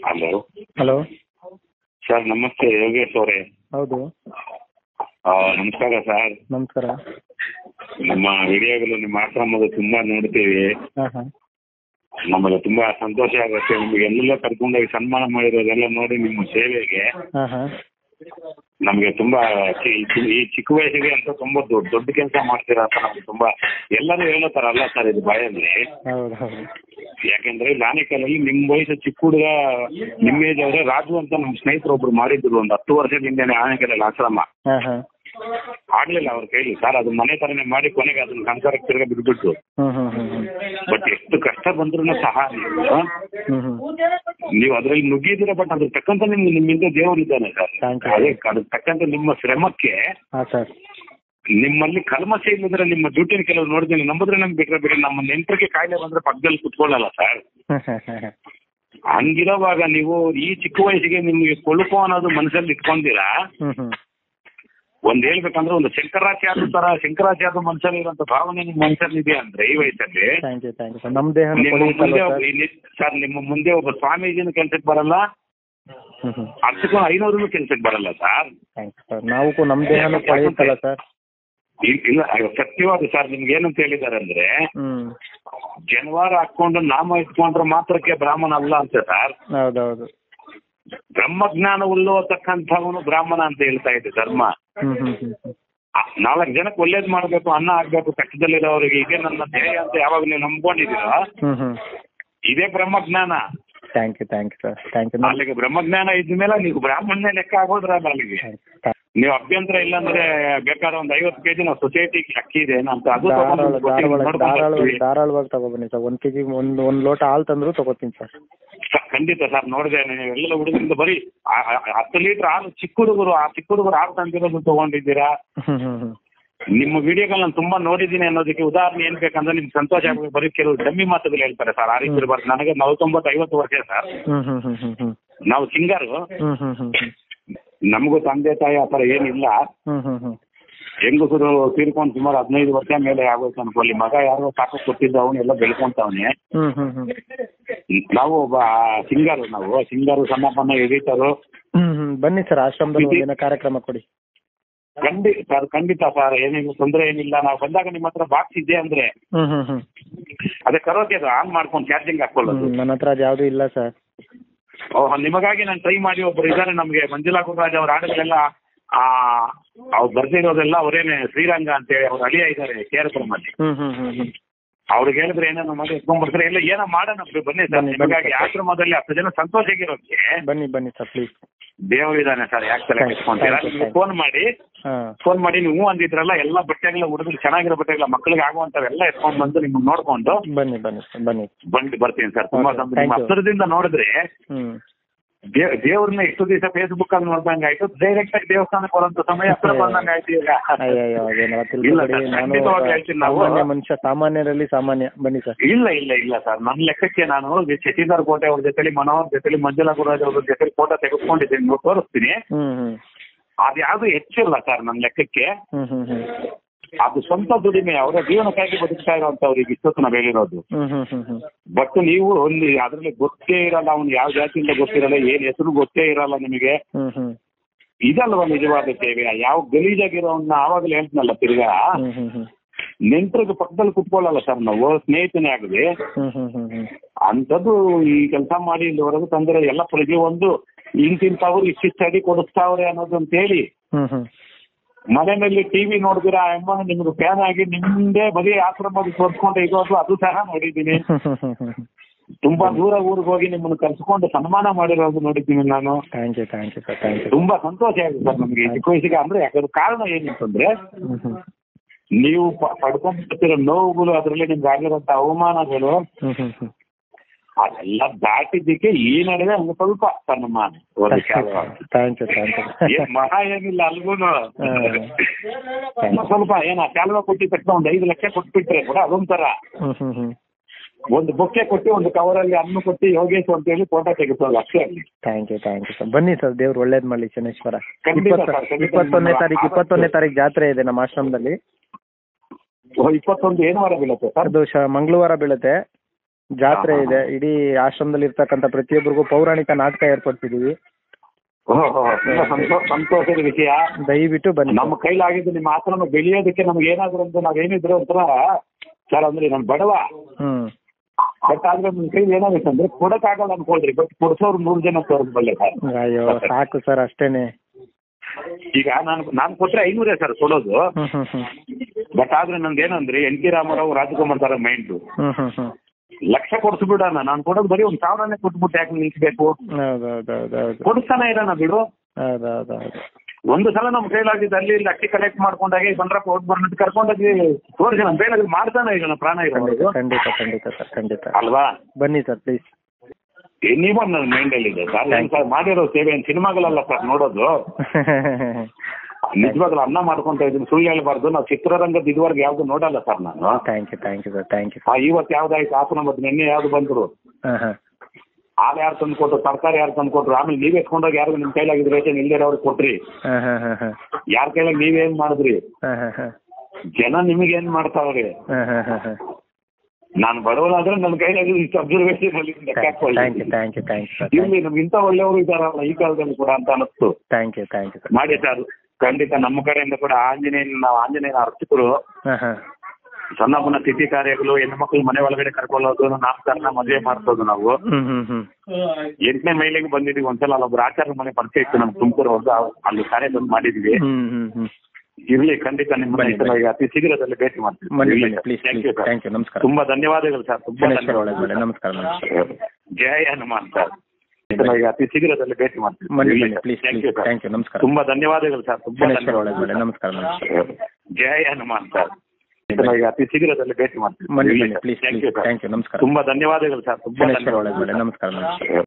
Hello hello sir, ನಮಸ್ತೆ ಯೋಗೇಶ್ ಅವರೇ. ಹೌದು, ನಮಸ್ಕಾರ ಸರ್. ನಮಸ್ಕಾರ. ನಮ್ಮ ವಿಡಿಯೋಗಳು ನಿಮ್ಮ ಆಶ್ರಮದ ತುಂಬಾ ನೋಡ್ತೀವಿ. ಹಾಂ ಹಾಂ ನಮಗೆ ತುಂಬಾ ಸಂತೋಷ ಆಗುತ್ತೆ. ನಿಮಗೆ ಎಲ್ಲೆಲ್ಲ ಕರ್ಕೊಂಡೋಗಿ ಸನ್ಮಾನ ಮಾಡಿರೋದೆಲ್ಲ ನೋಡಿ ನಿಮ್ಮ ಸೇವೆಗೆ ಹಾಂ ಹಾಂ ನಮಗೆ ತುಂಬಾ ಈ ಚಿಕ್ಕ ವಯಸ್ಸಿಗೆ ಅಂತ ತುಂಬಾ ದೊಡ್ಡ ಕೆಲಸ ಮಾಡ್ತೀರಾ ಅಂತ ನಮ್ಗೆ ತುಂಬಾ ಎಲ್ಲರೂ ಹೇಳೋತಾರಲ್ಲ ಸರ್ ಇದು ಬಾಯಲ್ಲಿ. ಹೌದು ಹೌದು. ಯಾಕೆಂದ್ರೆ ಲಾನಿಕಲಲ್ಲಿ ನಿಮ್ಮ ವಯಸ್ಸು ಚಿಕ್ಕ ಹುಡುಗ ನಿಮ್ಮ ಏಜ್ ಅವರೇ ರಾಜು ಅಂತ ನಮ್ಮ ಸ್ನೇಹಿತರು ಒಬ್ರು ಮಾಡಿದ್ರು ಒಂದು 10 ವರ್ಷದ ಹಿಂದೆನೆ ಆನೆಕಲ್ಲಲ್ಲಿ ಆಶ್ರಮ. ಹಾಂ ಹಾಂ ಆಗ್ಲಿಲ್ಲ ಅವ್ರ ಕೈಲಿ ಸರ್. ಅದು ಮನೆ ತರನೇ ಮಾಡಿ ಕೊನೆಗೆ ಅದನ್ನ ಸಂಸಾರಕ್ಕೆ ತಿರ್ಗಾ ಬಿಟ್ಬಿಟ್ಟು. ಬಟ್ ಎಷ್ಟು ಕಷ್ಟ ಬಂದ್ರು ಸಹ ನೀವು ಅದ್ರಲ್ಲಿ ನುಗ್ಗಿದ್ದೀರ. ಬಟ್ ಅದ್ರ ತಕ್ಕಂತ ನಿಮ್ಮಿಂದ ದೇವರಿದ್ದಾನೆ ಸರ್. ಅದೇ ಅದ್ರ ತಕ್ಕಂತ ನಿಮ್ಮ ಶ್ರಮಕ್ಕೆ ನಿಮ್ಮಲ್ಲಿ ಕಲ್ಮಶ ಇಲ್ಲದ್ರೆ ನಿಮ್ಮ ಡ್ಯೂಟಿನ ಕೆಲವು ನೋಡಿದ್ದೀನಿ. ನಂಬಿದ್ರೆ ನಮ್ಗೆ ಬಿಟ್ರೆ ಬಿಡಿ. ನಮ್ಮ ನೆಂಟರಿಗೆ ಕಾಯಿಲೆ ಬಂದ್ರೆ ಪಕ್ಕದಲ್ಲಿ ಕುತ್ಕೊಳ್ಳಲ್ಲ ಸರ್. ಹಂಗಿರೋವಾಗ ನೀವು ಈ ಚಿಕ್ಕ ವಯಸ್ಸಿಗೆ ನಿಮ್ಗೆ ಕೊಳುಕು ಅನ್ನೋದು ಮನಸ್ಸಲ್ಲಿ ಇಟ್ಕೊಂಡಿರಾ. ಒಂದ್ ಹೇಳ್ಬೇಕಂದ್ರೆ ಒಂದು ಶಂಕರಾಚಾರ್ಯ ತರ ಶಂಕರಾಚಾರ್ಯ ಮನಸ್ಸಲ್ಲಿ ಇರುವಂತ ಭಾವನೆ ನಿಮ್ಮ ಮನಸ್ಸಲ್ಲಿ ಇದೆ ಅಂದ್ರೆ ಈ ವಯಸ್ಸಲ್ಲಿ ಸರ್ ನಿಮ್ಮ ಮುಂದೆ ಒಬ್ಬ ಸ್ವಾಮೀಜಿನ ಕೆಲ್ಸಕ್ಕೆ ಬರಲ್ಲ, ಅಷ್ಟಕ್ಕೂ 500 ಕೆಲ್ಸಕ್ಕೆ ಬರಲ್ಲ ಸರ್. ನಾವು ನಮ್ಮ ದೇಹನೂ ಪಡೆಯುತ್ತಲ್ಲ ಸರ್. ಇಲ್ಲ ಸತ್ಯವಾದ ಸರ್. ನಿಮ್ಗೆ ಏನಂತ ಹೇಳಿದ್ದಾರೆ ಅಂದ್ರೆ ಜನವಾರ ಹಾಕೊಂಡು ನಾಮ ಇಟ್ಕೊಂಡ್ರೆ ಮಾತ್ರಕ್ಕೆ ಬ್ರಾಹ್ಮಣ ಅಲ್ಲ ಅಂತ ಸರ್. ಹೌದೌದು. ಬ್ರಹ್ಮಜ್ಞಾನ ಉಳ್ಳತಕ್ಕಂಥವನು ಬ್ರಾಹ್ಮಣ ಅಂತ ಹೇಳ್ತಾ ಇದೆ ಧರ್ಮ. 4 ಜನಕ್ಕೆ ಒಳ್ಳೇದ್ ಮಾಡ್ಬೇಕು, ಅನ್ನ ಆಗ್ಬೇಕು ಕಷ್ಟದಲ್ಲಿರೋರಿಗೆ. ಈಗ ನನ್ನ ಧ್ಯೇಯ ಅಂತ ಯಾವಾಗ ನೀವು ನಂಬ್ಕೊಂಡಿದ್ದೀರೋ ಇದೇ ಬ್ರಹ್ಮಜ್ಞಾನ. Thank you sir. Thank you. ಅಲ್ಲಿಗೆ ಬ್ರಹ್ಮಜ್ಞಾನ ಇದ್ಮೇಲೆ ನೀವು ಬ್ರಾಹ್ಮಣನೇ ಲೆಕ್ಕ ಆಗೋದ್ರಲ್ಲ. ಅಲ್ಲಿಗೆ ನೀವು ಅಭ್ಯಂತರ ಇಲ್ಲ ಅಂದ್ರೆ ಬೇಕಾದ್ರೆ ಒಂದು 50 ಕೆಜಿ ನಾವು ಸೊಸೈಟಿಗೆ ಅಕ್ಕಿ ಇದೆ ಅಂತ ಅದು ಧಾರಾಳವಾಗಿ ತಗೊಬನ್ನಿ ಸರ್. 1 ಕೆಜಿ ಒಂದು ಲೋಟ ಹಾಲು ತಂದ್ರು ತಗೋತೀನಿ ಸರ್. ಖಂಡಿತ ಸರ್. ನೋಡಿದೆ ಎಲ್ಲ ಹುಡುಗರಿಂದ ಬರೀ 10 ಲೀಟರ್ ಹಾಲು ಚಿಕ್ಕ ಹುಡುಗರು ಹಾಲು ತಂದಿರೋದು ತಗೊಂಡಿದ್ದೀರಾ. ನಿಮ್ಮ ವಿಡಿಯೋಗಳು ನಾನು ತುಂಬಾ ನೋಡಿದ್ದೀನಿ ಅನ್ನೋದಕ್ಕೆ ಉದಾಹರಣೆ ಏನ್ ಬೇಕಂದ್ರೆ ನಿಮ್ಗೆ ಸಂತೋಷ ಆಗಬೇಕು. ಬರೀ ಕೆಲವು ಡಮ್ಮಿ ಮಾತುಗಳು ಹೇಳ್ತಾರೆ ಸರ್. ಆ ರೀತಿ ಇರಬಾರ್ದು. ನನಗೆ 49-50 ವರ್ಷ ಸರ್. ನಾವು ಸಿಂಗರು. ನಮಗೂ ತಂದೆ ತಾಯಿ ಆತರ ಏನಿಲ್ಲ. ಹೆಂಗಸರು ತೀರ್ಕೊಂಡು ಸುಮಾರು 15 ವರ್ಷ ಮೇಲೆ ಆಗೋಯ್ತು ಅನ್ಕೊಳ್ಳಿ. ಮಗ ಯಾರೋ ಸಾಕು ಕೊಟ್ಟಿದ್ದ ಅವನ್ನೆಲ್ಲ ಬೆಳ್ಕೊಂತವನೆ. ನಾವು ಒಬ್ಬ ಸಿಂಗರು ಸಣ್ಣ ಪಣ್ಣ ಎಡಿಟರು. ಬನ್ನಿ ಸರ್, ಆಶ್ರಮದಲ್ಲಿ ಕಾರ್ಯಕ್ರಮ ಕೊಡಿ. ಖಂಡಿತ ಸರ್. ಏನಿಲ್ಲ, ತೊಂದರೆ ಏನಿಲ್ಲ. ನಾವು ಬಂದಾಗ ನಿಮ್ಮ ಹತ್ರ ಬಾಕ್ಸ್ ಇದೆ ಅಂದ್ರೆ ಅದೇ ಕರೋಕೆ ಅದು ಆನ್ ಮಾಡ್ಕೊಂಡು ಚಾರ್ಜಿಂಗ್ ಹಾಕೊಳ್ಳೋದು. ನನ್ನ ಹತ್ರ ಅದು ಯಾವ್ದು ಇಲ್ಲ ಸರ್. ನಿಮಗಾಗಿ ನಾನು ಟ್ರೈ ಮಾಡಿ ಒಬ್ರು ಇದ್ದಾರೆ ನಮ್ಗೆ ಮಂಜುಳಾ ಗುರುರಾಜ್ ಅವ್ರ ಹಾಡುಗಳೆಲ್ಲ ಅವ್ರು ಬರ್ದಿರೋದೆಲ್ಲ ಅವರೇನೆ ಶ್ರೀರಂಗ ಅಂತೇಳಿ ಅವ್ರ ಅಳಿಯ ಇದ್ದಾರೆ ಕೇರಪುರಮಲ್ಲಿ. ಅವ್ರಿಗೆ ಹೇಳಿದ್ರೆ ಏನೇನೋ ಮಾಡಿ ಎತ್ಕೊಂಡ್ಬರ್ತಾರೆ. ಇಲ್ಲ ಏನೋ ಮಾಡೋಣ ಬನ್ನಿ ಸರ್. ನಿಮಗಾಗಿ ಆಶ್ರಮದಲ್ಲಿ 10 ಜನ ಸಂತೋಷಗಿರೋಕ್ಕೆ ಬನ್ನಿ ಸರ್ ಪ್ಲೀಸ್. ದೇವರಿದ್ದಾನೆ ಸರ್. ಯಾಕೆ ತಲೆ ಕೆಡ್ಸ್ಕೊಂತೀರಾ? ನಿಮ್ಗೆ ಫೋನ್ ಮಾಡಿ ನೀವು ಅಂದಿದ್ರಲ್ಲ ಎಲ್ಲ ಬಟ್ಟೆಗಳ ಹುಡುಗರು ಚೆನ್ನಾಗಿರೋ ಬಟ್ಟೆಗಳ ಮಕ್ಕಳಿಗೆ ಆಗುವಂತವೆಲ್ಲ ಎತ್ಕೊಂಡ್ ಬಂದು ನಿಮ್ಗೆ ನೋಡ್ಕೊಂಡು ಬರ್ತೀನಿ ಸರ್. ತುಂಬಾ ನಿಮ್ಮ ಹತ್ತಿರದಿಂದ ನೋಡಿದ್ರೆ ದೇವ್ರನ್ನ ಇಷ್ಟು ದಿವಸ ಫೇಸ್ಬುಕ್ ಅಲ್ಲಿ ನೋಡ್ದಂಗ ಆಯ್ತು. ಡೈರೆಕ್ಟ್ ಆಗಿ ದೇವಸ್ಥಾನಕ್ಕೆ ಬರುವಂತ ಸಮಯ ಹತ್ರ ಬಂದಂಗ ಆಯ್ತು. ಈಗ ಮನುಷ್ಯ ಸಾಮಾನ್ಯರಲ್ಲಿ ಸಾಮಾನ್ಯ. ಬನ್ನಿ ಸರ್. ಇಲ್ಲ ಸರ್. ನನ್ನ ಲೆಕ್ಕಕ್ಕೆ ನಾನು ಶಶಿಧರ್ ಕೋಟೆ ಅವ್ರ ಜೊತೆಲಿ ಮನೋಹರ್ ಜೊತೆಲಿ ಮಂಜುಳಾ ಗುರುರಾಜ್ ಅವ್ರ ಜೊತೆ ಫೋಟೋ ತೆಗೆದುಕೊಂಡಿದ್ದೀನಿ. ನೀವು ತೋರಿಸ್ತೀನಿ. ಅದ್ಯಾವುದು ಹೆಚ್ಚಿಲ್ಲ ಸರ್ ನನ್ನ ಲೆಕ್ಕಕ್ಕೆ. ಅದು ಸ್ವಂತ ದುಡಿಮೆ. ಅವರ ಜೀವನಕ್ಕಾಗಿ ಬದುಕ್ತಾ ಇರೋಂಥವ್ರಿಗೆ ಇಷ್ಟೊತ್ತು ನಾವು ಹೇಳಿರೋದು. ಬಟ್ ನೀವು ಅದ್ರಲ್ಲಿ ಗೊತ್ತೇ ಇರಲ್ಲ. ಅವ್ನು ಯಾವ ಜಾತಿಯಿಂದ ಗೊತ್ತಿರಲ್ಲ, ಏನ್ ಹೆಸರು ಗೊತ್ತೇ ಇರಲ್ಲ ನಿಮಗೆ. ಇದಲ್ವ ನಿಜವಾದ ಸೇವೆ? ಯಾವ ಗಲೀಜಾಗಿರೋನ್ನ ಆವಾಗಲೇ ಹೇಳ್ತೀನಲ್ಲ ತಿರ್ಗಾ ನೆಂಟ್ರಿಗೆ ಪಕ್ಕದಲ್ಲಿ ಕುತ್ಕೊಳ್ಳಲ್ಲ ಸರ್. ನಾವು ಸ್ನೇಹಿತನೇ ಆಗಲಿ ಅಂಥದ್ದು ಈ ಕೆಲಸ ಮಾಡಿ ಇಲ್ಲಿವರೆಗೂ ತಂದ್ರೆ ಎಲ್ಲ ಪ್ರತಿಯೊಂದು ಇಂತಿಂತವ್ರು ಇಷ್ಟಿಷ್ಟು ಅಡಿ ಕೊಡಿಸ್ತಾವ್ರೆ ಅನ್ನೋದು ಅಂತ ಹೇಳಿ ಮನೆಯಲ್ಲಿ ಟಿವಿ ನೋಡಿದಿರಾ ಅಮ್ಮ ನಿಮ್ಗೆ ಫ್ಯಾನ್ ಆಗಿ ನಿಮ್ದೇ ಬರೀ ಆಶ್ರಮದ ತೋರಿಸ್ಕೊಂಡು ಇರೋದು ಅದು ಸಹ ನೋಡಿದ್ದೀನಿ. ತುಂಬಾ ದೂರ ಊರಿಗೆ ಹೋಗಿ ನಿಮ್ಮನ್ನು ಕರ್ಸ್ಕೊಂಡು ಸನ್ಮಾನ ಮಾಡಿರೋದು ನೋಡಿದ್ದೀನಿ ನಾನು. ತುಂಬಾ ಸಂತೋಷ ಆಗಿದೆ ಸರ್ ನಮ್ಗೆ ಚಿಕ್ಕ ವಯಸ್ಸಿಗೆ. ಅಂದ್ರೆ ಯಾಕಂದ್ರೆ ಕಾರಣ ಏನಿತ್ತಂದ್ರೆ ನೀವು ಪಡ್ಕೊಂಡ್ಬಿಡ್ತಿರೋ ನೋವುಗಳು, ಅದರಲ್ಲಿ ನಿಮ್ಗೆ ಆಗಿರೋಂಥ ಅವಮಾನಗಳು ಅದೆಲ್ಲ ದಾಟಿದ್ದಕ್ಕೆ ಈ ನಡುವೆ ಹಂಗ ಸ್ವಲ್ಪ ಸನ್ಮಾನ. ಮಹಾ ಏನಿಲ್ಲ ಅಲ್ಗೂನು ಸ್ವಲ್ಪ ಏನ ಶಾಲ್ವ ಕೊಟ್ಟಿದ ತಕ್ಷಣ ಒಂದು 5 ಲಕ್ಷ ಕೊಟ್ಬಿಟ್ರೆ ಕೂಡ ಅದೊಂಥರ. ಒಂದು ಬೊಕ್ಕೆ ಕೊಟ್ಟು ಒಂದು ಕವರಲ್ಲಿ ಹಣ್ಣು ಕೊಟ್ಟು ಯೋಗೇಶ್ ಅಂತ ಹೇಳಿ ಫೋಟೋ ತೆಗೆಸೋದು ಅಷ್ಟೇ. Thank you sir. ಬನ್ನಿ ಸರ್. ದೇವ್ರು ಒಳ್ಳೇದ್ ಮಾಡ್ಲಿ. ಶನೇಶ್ವರ 21ನೇ ತಾರೀಕು ಜಾತ್ರೆ ಇದೆ ನಮ್ಮ ಆಶ್ರಮದಲ್ಲಿ. 21 ಏನು ವಾರ ಬೀಳುತ್ತೆ ಸರ್? ಅದು ಮಂಗಳವಾರ ಬೀಳುತ್ತೆ. ಜಾತ್ರೆ ಇದೆ. ಇಡೀ ಆಶ್ರಮದಲ್ಲಿ ಇರ್ತಕ್ಕಂಥ ಪ್ರತಿಯೊಬ್ಬರಿಗೂ ಪೌರಾಣಿಕ ನಾಟಕ ಏರ್ಪಡಿಸಿದೀವಿ. ಸಂತೋಷದ ವಿಷಯ. ದಯವಿಟ್ಟು ಬನ್ನಿ. ನಮ್ಮ ಕೈಲಾಗಿದ್ದು ನಿಮ್ಮ ಆಶ್ರಮ ಬೆಳೆಯೋದಕ್ಕೆ ನಮ್ಗೆ ಏನಾದ್ರು ಅಂತ ನಾವೇನಿದ್ರು ಒಂಥರ ಸರ್ ಅಂದ್ರೆ ನಾನು ಬಡವ. ಬಟ್ ಆದ್ರೆ ನಿಮ್ ಕೈ ಏನಾಗುತ್ತೆ ಅಂದ್ರೆ ಕೊಡಕ್ಕಾಗಲ್ಲ ಅನ್ಕೊಳ್ರಿ. ಬಟ್ ಕೊಡ್ಸೋರು 3 ಜನ ತೋರಿಸ್ಬಲ್ಲೆ ಸರ್. ಅಯ್ಯೋ ಸಾಕು ಸರ್ ಅಷ್ಟೇನೆ. ಈಗ ನಾನು ಕೊಟ್ರೆ 500 ಸರ್ ಕೊಡೋದು. ಬಟ್ ಆದ್ರೆ ನಂದು ಏನಂದ್ರೆ ಎನ್ ಟಿ ರಾಮರಾವ್ ರಾಜಕುಮಾರ್ ತರ ಮೈಂಡ್. ಲಕ್ಷ ಕೊಡ್ಸ್ಬಿಡೋಣ. ನಾನು ಕೊಡೋದು ಬರೀ 1,000ನೇ ಕೊಟ್ಬಿಟ್ಟು ಯಾಕೆ ನಿಲ್ಸ್ಬೇಕು? ಕೊಡಿಸ್ತಾನೆ ಇರೋಣ ಬಿಡು. ಒಂದು ಸಲ ನಮ್ಮ ಕೈಲಾಗಿದ್ದು ಅಲ್ಲಿ ಇಲ್ಲಿ ಅಕ್ಕಿ ಕಲೆಕ್ಟ್ ಮಾಡ್ಕೊಂಡಾಗೆ ಬಂದ್ರಪ್ಪ ಓಟ್ ಬರ್ನಟ್ ಕರ್ಕೊಂಡೋಗಿ ತೋರಿಸಿ ನಮ್ಮ ಕೈಲಾಗಿ ಮಾಡ್ತಾನೆ ಇರೋಣ. ಪ್ರಾಣ ಇರೋದು. ಖಂಡಿತ ಖಂಡಿತ ಸರ್ ಖಂಡಿತ. ಅಲ್ವಾ? ಬನ್ನಿ ಸರ್ ಪ್ಲೀಸ್. ನೀವು ನನ್ನ ಮೈಂಡ್ ಅಲ್ಲಿ ಇದೆ ಸರ್. ಮಾಡಿರೋ ಸೇವೆ ಸಿನಿಮಾಗಳಲ್ಲ ಸರ್ ನೋಡೋದು. ನಿಜವಾಗ್ಲೂ ಅನ್ನ ಮಾಡ್ಕೊಂತ ಇದ್ದೀನಿ, ಸುಳ್ಳು ಹೇಳ್ಬಾರ್ದು. ನಾವು ಚಿತ್ರರಂಗದ ಇದುವರೆಗೆ ಯಾವ್ದು ನೋಡಲ್ಲ ಸರ್ ನಾನು. Thank you sir thank you. ಇವತ್ತು ಯಾವ್ದಾಯ್ತು ಆಸನ ಮತ್ತೆ ನಿನ್ನೆ ಯಾವ್ದು ಬಂದ್ರು, ಹಾಲು ಯಾರು ತಂದು ಕೊಟ್ರು, ತರಕಾರಿ ಯಾರು ತಂದು ಕೊಟ್ರು, ಆಮೇಲೆ ನೀವ್ ಎತ್ಕೊಂಡೋಗಿ ಯಾರು ನಿಮ್ ಕೈಲಾಗಿದ್ ರೇಷನ್ ಇಲ್ದೇ ಅವ್ರಿಗೆ ಕೊಟ್ರಿ, ಯಾರ ಕೈಲಾಗ ನೀವೇನ್ ಮಾಡಿದ್ರಿ, ಜನ ನಿಮಗೇನ್ ಮಾಡ್ತಾವ್ರಿ. ನಾನು ಬಡವನಾದ್ರೆ ನನ್ನ ಕೈಲಾಗಿ ಇಷ್ಟು ಅಬ್ಸರ್ವೇಷನ್ ಅಲ್ಲಿ ಇರ್ಲಿ ನಮ್ಗೆ ಇಂಥ ಒಳ್ಳೆಯವರು ಇದ್ದಾರಲ್ಲ ಈ ಕಾಲದಲ್ಲಿ ಕೂಡ ಅಂತ ಅನಿಸ್ತು. ಮಾಡಿ ಸರ್ ಖಂಡಿತ ನಮ್ಮ ಕಡೆಯಿಂದ ಕೂಡ ಆಂಜನೇಯನ ಅರ್ಚಕರು ಸಣ್ಣ ಪುಣ್ಣ ತಿಥಿ ಕಾರ್ಯಗಳು, ಹೆಣ್ಮಕ್ಳು ಮನೆ ಒಳಗಡೆ ಕರ್ಕೊಳ್ಳೋದು, ನಾಮಕರಣ ಮದುವೆ ಮಾಡ್ಸೋದು. ನಾವು 8ನೇ ಮೈಲಿಗೆ ಬಂದಿದ್ದೀವಿ. ಒಂದ್ಸಲ ಅಲ್ಲೊಬ್ರು ಆಚಾರ್ಯ ಮನೆ ಪರಿಚಯ ಇತ್ತು ನಮ್ಗೆ ತುಮಕೂರು ಹೋಗಿ ಅಲ್ಲಿ ಕಾರ್ಯ ಬಂದು ಮಾಡಿದ್ವಿ. ಇರ್ಲಿ ಖಂಡಿತ ನಿಮ್ಮ ಅತಿ ಶೀಘ್ರದಲ್ಲಿ ಭೇಟಿ ಮಾಡ್ತೀವಿ. ತುಂಬಾ ಧನ್ಯವಾದಗಳು ಸರ್. ತುಂಬಾ ನಮಸ್ಕಾರ. ಜಯ ಹನುಮಾನ್ ಸರ್. ಅತಿ ಶೀಘ್ರದಲ್ಲಿ ಭೇಟಿ ಮಾಡ್ತೀವಿ. ತುಂಬಾ ಧನ್ಯವಾದಗಳು ಸರ್. ತುಂಬಾ ನಮಸ್ಕಾರ. ಜಯ ಹನುಮಾನ್ ಸರ್. ಅತಿ ಶೀಘ್ರದಲ್ಲಿ ಭೇಟಿ ಮಾಡ್ತೀವಿ. ನಮಸ್ಕಾರ. ತುಂಬಾ ಧನ್ಯವಾದಗಳು ಸರ್. ತುಂಬಾ ನಮಸ್ಕಾರ.